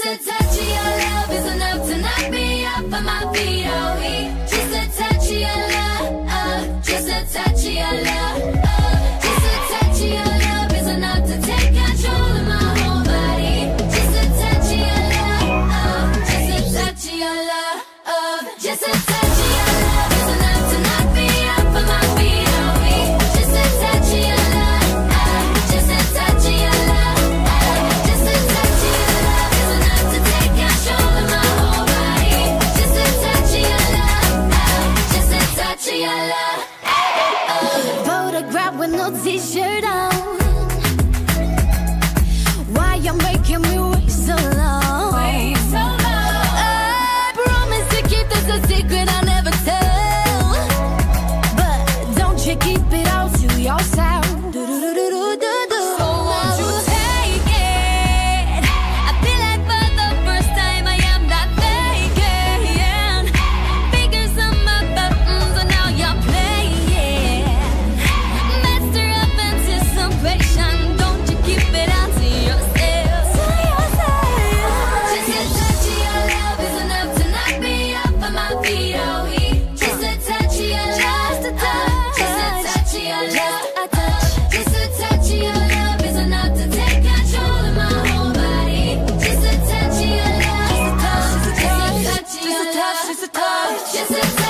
a touch of your love is enough to knock me off of my feet. Oh, just a touch of your love, just a touch of your love, just a touch of your love is enough to take control of my whole body. Just a touch of your love, just a touch of your love, just a touch of your love is enough to knock me off of my feet. Oh, just a touch of your love, just a touch of your love, just a touch of your love is enough to take control of my whole body. Just a touch of your love, just a touch of your love. Photograph with no t-shirt on. Why you making me wait so long? Wait so long. I promise to keep this a secret I never tell, but don't you keep it all to yourself. So won't you take it? I feel like for the first time I am not faking. Figure some of the and now you're playing. Master of anticipation, don't you keep it all to yourself. Just a touch of your love is enough to knock me off of my feet. Oh, just a touch of your love, just a touch of your love, just a touch of your love is enough to take control of my whole body. Just a touch of your love, just a touch of your love, just a touch.